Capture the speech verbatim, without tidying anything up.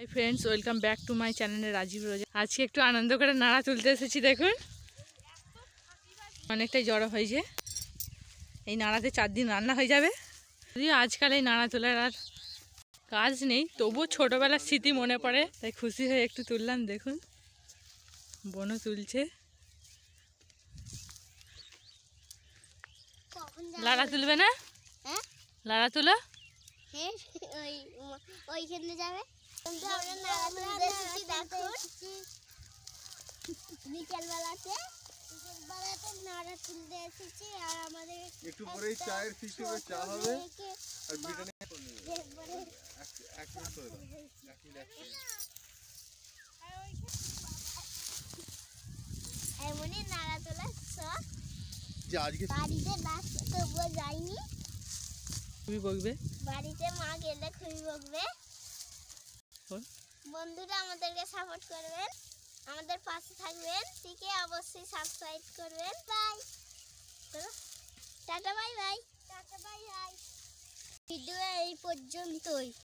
High friends, welcome back to my চ্যানেলে রাজীব রোজা। আজকে একটু আনন্দ করে নাড়া তুলতে এসেছি। দেখুন অনেকটাই জড়ো হয়েছে। এই নাড়াতে চার দিন রান্না হয়ে যাবে। যদিও আজকাল এই নাড়া তোলার আর কাজ নেই, তবুও ছোটোবেলার স্মৃতি মনে পড়ে, তাই খুশি হয়ে একটু তুললাম। দেখুন বোনও তুলছে। লাড়া তুলবে না? হ্যাঁ লাড়া তুলো। হ্যাঁ ওই ওইখানে যাবে। আমরা নাড়া তুলতে এসেছি। দেখুন বিকেলবেলাতে বিকেলবেলাতে নাড়া তুলতে এসেছি। আর আমাদের একটু পরেই চায়ের সিস্টেমে চা হবে। আর ব্রিটানি এক মিনিট করে দাও, এক মিনিট এমনই নাড়া তোলার শখ। যে আজকে বাড়িতে ডাক তবুও যাইনি। খুবই বকবে বাড়িতে মা গেলে খুবই বকবে। বন্ধুরা আমাদেরকে সাপোর্ট করবেন, আমাদের পাশে থাকবেন, ঠিক অবশ্যই সাবস্ক্রাইব করবেন। Bye, tata bye bye, tata bye bye. Video এই পর্যন্তই।